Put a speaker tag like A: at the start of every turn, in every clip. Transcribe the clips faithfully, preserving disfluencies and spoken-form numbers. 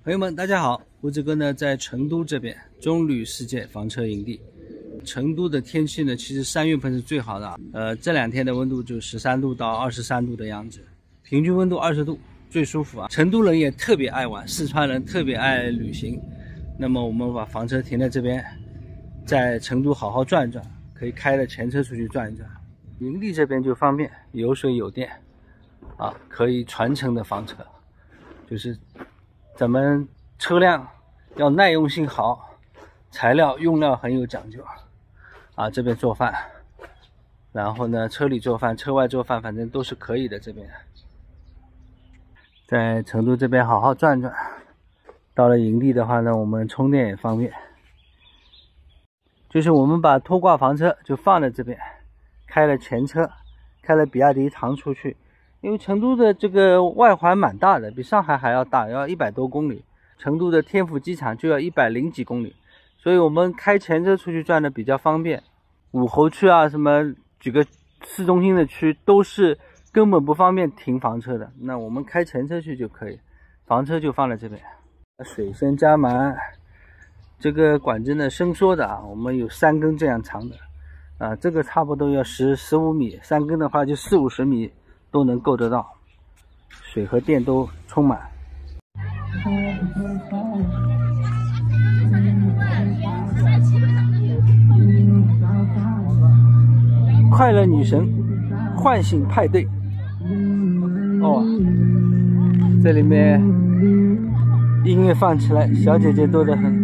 A: 朋友们，大家好，胡子哥呢在成都这边中旅世界房车营地。成都的天气呢，其实三月份是最好的，呃，这两天的温度就十三度到二十三度的样子，平均温度二十度，最舒服啊。成都人也特别爱玩，四川人特别爱旅行。那么我们把房车停在这边，在成都好好转一转，可以开着前车出去转一转。营地这边就方便，有水有电，啊，可以传承的房车，就是咱们车辆要耐用性好，材料用料很有讲究啊。这边做饭，然后呢车里做饭车外做饭，反正都是可以的。这边在成都这边好好转转，到了营地的话呢，我们充电也方便。就是我们把拖挂房车就放在这边，开了前车，开了比亚迪唐出去。因为成都的这个外环蛮大的，比上海还要大，要一百多公里。成都的天府机场就要一百零几公里，所以我们开前车出去转的比较方便。武侯区啊，什么几个市中心的区都是根本不方便停房车的，那我们开前车去就可以，房车就放在这边。水先加满，这个管子呢伸缩的啊，我们有三根这样长的啊，这个差不多要十十五米，三根的话就四五十米都能够得到，水和电都充满。快乐女神唤醒派对哦，这里面音乐放起来，小姐姐多得很。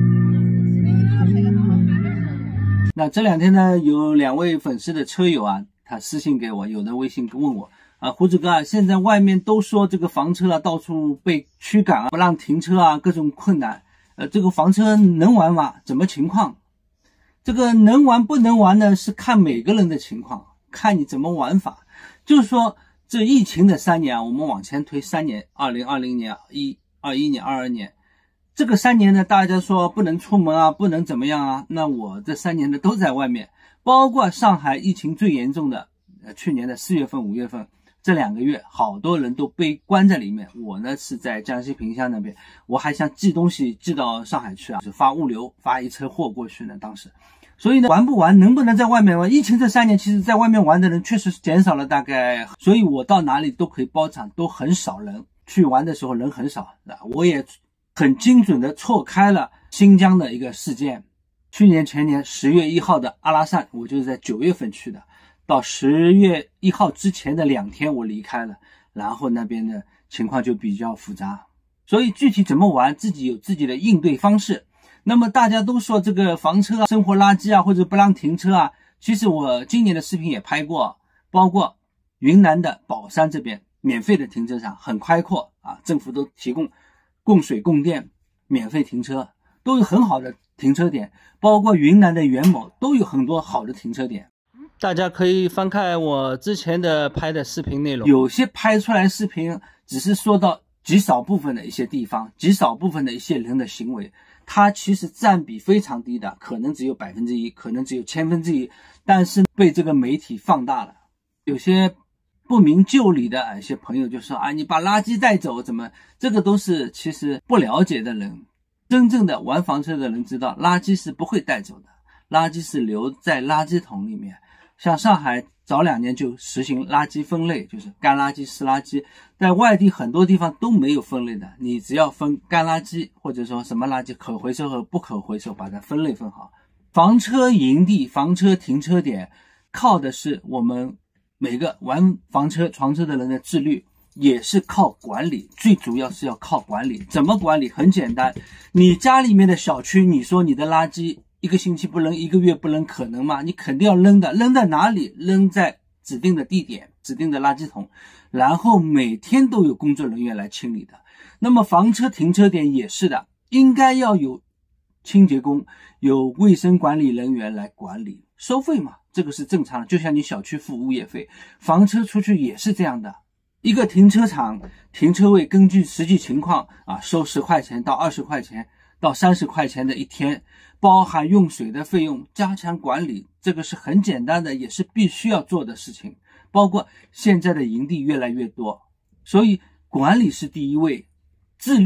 A: 那这两天呢，有两位粉丝的车友啊，他私信给我，有的微信问我啊，胡子哥啊，现在外面都说这个房车啊到处被驱赶啊，不让停车啊，各种困难。呃，这个房车能玩吗？怎么情况？这个能玩不能玩呢，是看每个人的情况，看你怎么玩法。就是说，这疫情的三年啊，我们往前推三年，二零二零年、一二一年、二二年，这个三年呢，大家说不能出门啊，不能怎么样啊？那我这三年呢都在外面，包括上海疫情最严重的，呃，去年的四月份、五月份。这两个月好多人都被关在里面，我呢是在江西萍乡那边，我还想寄东西寄到上海去啊，是发物流，发一车货过去呢当时。所以呢，玩不玩，能不能在外面玩，疫情这三年其实在外面玩的人确实减少了大概，所以我到哪里都可以包场，都很少人，去玩的时候人很少。我也很精准的错开了新疆的一个事件，去年前年十月一号的阿拉善，我就是在九月份去的，到十月一号之前的两天我离开了，然后那边的情况就比较复杂，所以具体怎么玩自己有自己的应对方式。那么大家都说这个房车啊、生活垃圾啊，或者不让停车啊，其实我今年的视频也拍过，包括云南的保山这边免费的停车场很开阔啊，政府都提供供水供电，免费停车，都有很好的停车点，包括云南的元谋都有很多好的停车点。大家可以翻看我之前的拍的视频内容，有些拍出来视频只是说到极少部分的一些地方，极少部分的一些人的行为，它其实占比非常低的，可能只有百分之一，可能只有千分之一，但是被这个媒体放大了。有些不明就里的一些朋友就说啊，你把垃圾带走怎么，这个都是其实不了解的人，真正的玩房车的人知道，垃圾是不会带走的，垃圾是留在垃圾桶里面。像上海早两年就实行垃圾分类，就是干垃圾、湿垃圾，在外地很多地方都没有分类的，你只要分干垃圾或者说什么垃圾可回收和不可回收，把它分类分好。房车营地、房车停车点靠的是我们每个玩房车、床车的人的自律，也是靠管理，最主要是要靠管理。怎么管理？很简单，你家里面的小区，你说你的垃圾一个星期不扔，一个月不扔，可能吗？你肯定要扔的，扔在哪里？扔在指定的地点，指定的垃圾桶，然后每天都有工作人员来清理的。那么房车停车点也是的，应该要有清洁工，有卫生管理人员来管理，收费嘛，这个是正常的，就像你小区付物业费，房车出去也是这样的。一个停车场停车位根据实际情况啊，收十块钱到二十块钱到三十块钱的一天，包含用水的费用，加强管理，这个是很简单的，也是必须要做的事情。包括现在的营地越来越多，所以管理是第一位，自律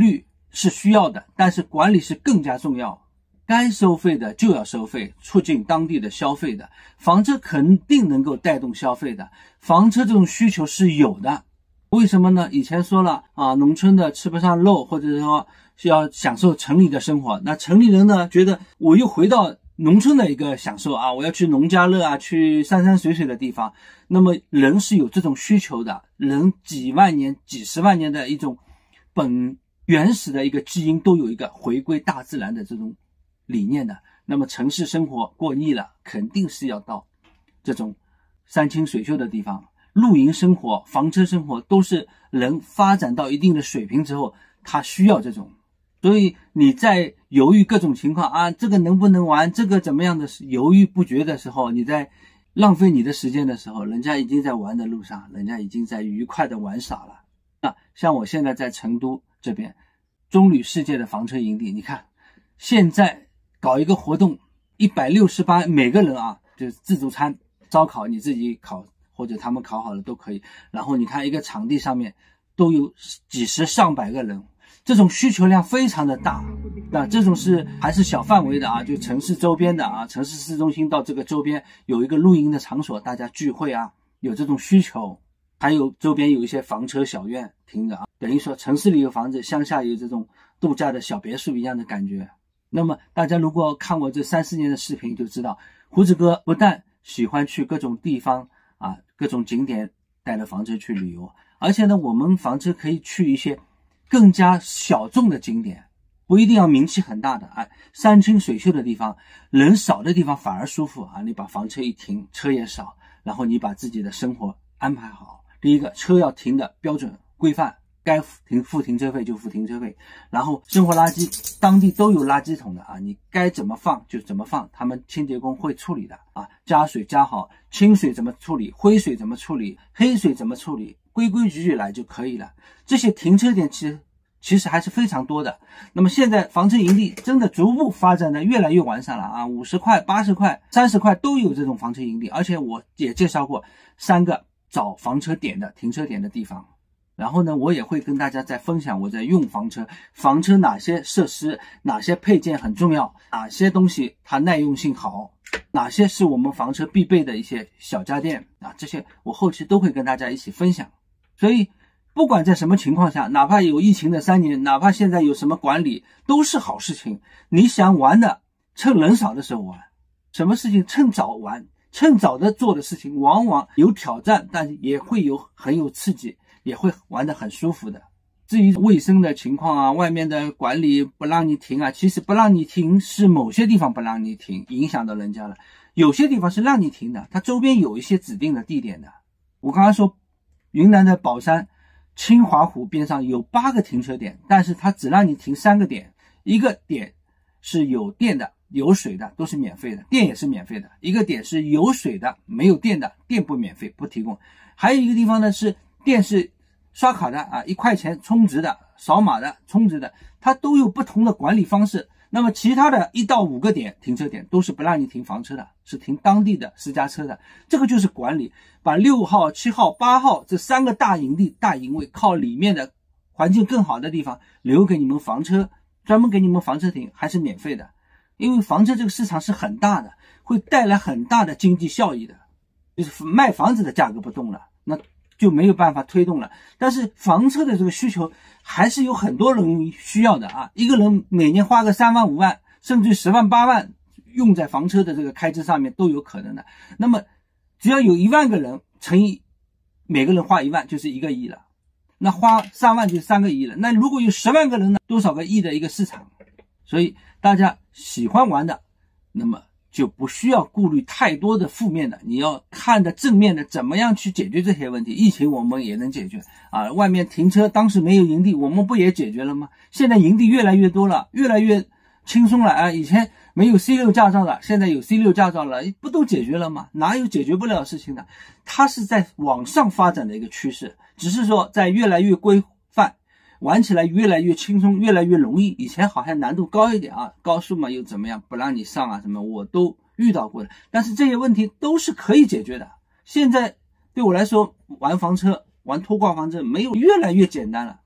A: 是需要的，但是管理是更加重要。该收费的就要收费，促进当地的消费的。房车肯定能够带动消费的，房车这种需求是有的。为什么呢？以前说了啊，农村的吃不上肉，或者说是要享受城里的生活。那城里人呢，觉得我又回到农村的一个享受啊，我要去农家乐啊，去山山水水的地方。那么人是有这种需求的，人几万年、几十万年的一种本原始的一个基因，都有一个回归大自然的这种理念的。那么城市生活过腻了，肯定是要到这种山清水秀的地方。露营生活、房车生活都是人发展到一定的水平之后，他需要这种。所以你在犹豫各种情况啊，这个能不能玩，这个怎么样的犹豫不决的时候，你在浪费你的时间的时候，人家已经在玩的路上，人家已经在愉快的玩耍了。那像我现在在成都这边中旅世界的房车营地，你看现在搞一个活动，一百六十八每个人啊，就是自助餐、烧烤你自己烤，或者他们烤好了都可以。然后你看一个场地上面都有几十上百个人，这种需求量非常的大。那这种是还是小范围的啊，就城市周边的啊，城市市中心到这个周边有一个露营的场所，大家聚会啊，有这种需求。还有周边有一些房车小院停着啊，等于说城市里有房子，乡下有这种度假的小别墅一样的感觉。那么大家如果看我这三四年的视频就知道，胡子哥不但喜欢去各种地方啊，各种景点带着房车去旅游，而且呢，我们房车可以去一些更加小众的景点，不一定要名气很大的啊，山清水秀的地方，人少的地方反而舒服啊。你把房车一停，车也少，然后你把自己的生活安排好。第一个，车要停的标准规范，该停付停车费就付停车费。然后生活垃圾当地都有垃圾桶的啊，你该怎么放就怎么放，他们清洁工会处理的啊。加水加好，清水怎么处理，灰水怎么处理，黑水怎么处理，规规矩矩来就可以了。这些停车点其实其实还是非常多的。那么现在房车营地真的逐步发展的越来越完善了啊，五十块、八十块、三十块都有这种房车营地，而且我也介绍过三个找房车点的停车点的地方。然后呢，我也会跟大家再分享我在用房车，房车哪些设施、哪些配件很重要，哪些东西它耐用性好，哪些是我们房车必备的一些小家电啊，这些我后期都会跟大家一起分享。所以不管在什么情况下，哪怕有疫情的三年，哪怕现在有什么管理，都是好事情。你想玩的，趁人少的时候玩，什么事情趁早玩，趁早的做的事情，往往有挑战，但也会有很有刺激，也会玩得很舒服的。至于卫生的情况啊，外面的管理不让你停啊，其实不让你停是某些地方不让你停，影响到人家了。有些地方是让你停的，它周边有一些指定的地点的。我刚刚说云南的保山清华湖边上有八个停车点，但是它只让你停三个点，一个点是有电的有水的，都是免费的，电也是免费的。一个点是有水的没有电的，电不免费不提供。还有一个地方呢是电是刷卡的啊，一块钱充值的，扫码的充值的，它都有不同的管理方式。那么其他的一到五个点停车点都是不让你停房车的，是停当地的私家车的。这个就是管理，把六号、七号、八号这三个大营地、大营位靠里面的环境更好的地方留给你们房车，专门给你们房车停，还是免费的。因为房车这个市场是很大的，会带来很大的经济效益的。就是卖房子的价格不动了，那就没有办法推动了。但是房车的这个需求还是有很多人需要的啊，一个人每年花个三万五万甚至十万八万用在房车的这个开支上面都有可能的。那么只要有一万个人乘以每个人花一万，就是一个亿了，那花三万就三个亿了。那如果有十万个人呢，多少个亿的一个市场。所以大家喜欢玩的，那么就不需要顾虑太多的负面的，你要看的正面的，怎么样去解决这些问题。疫情我们也能解决啊，外面停车当时没有营地，我们不也解决了吗？现在营地越来越多了，越来越轻松了啊！以前没有 C 六 驾照了，现在有 C 六 驾照了，不都解决了吗？哪有解决不了的事情的？它是在往上发展的一个趋势，只是说在越来越规范，玩起来越来越轻松，越来越容易。以前好像难度高一点啊，高速嘛又怎么样，不让你上啊什么，我都遇到过的。但是这些问题都是可以解决的。现在对我来说，玩房车、玩拖挂房车没有越来越简单了，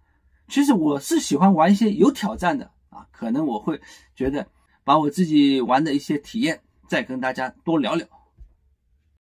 A: 其实我是喜欢玩一些有挑战的啊，可能我会觉得把我自己玩的一些体验再跟大家多聊聊。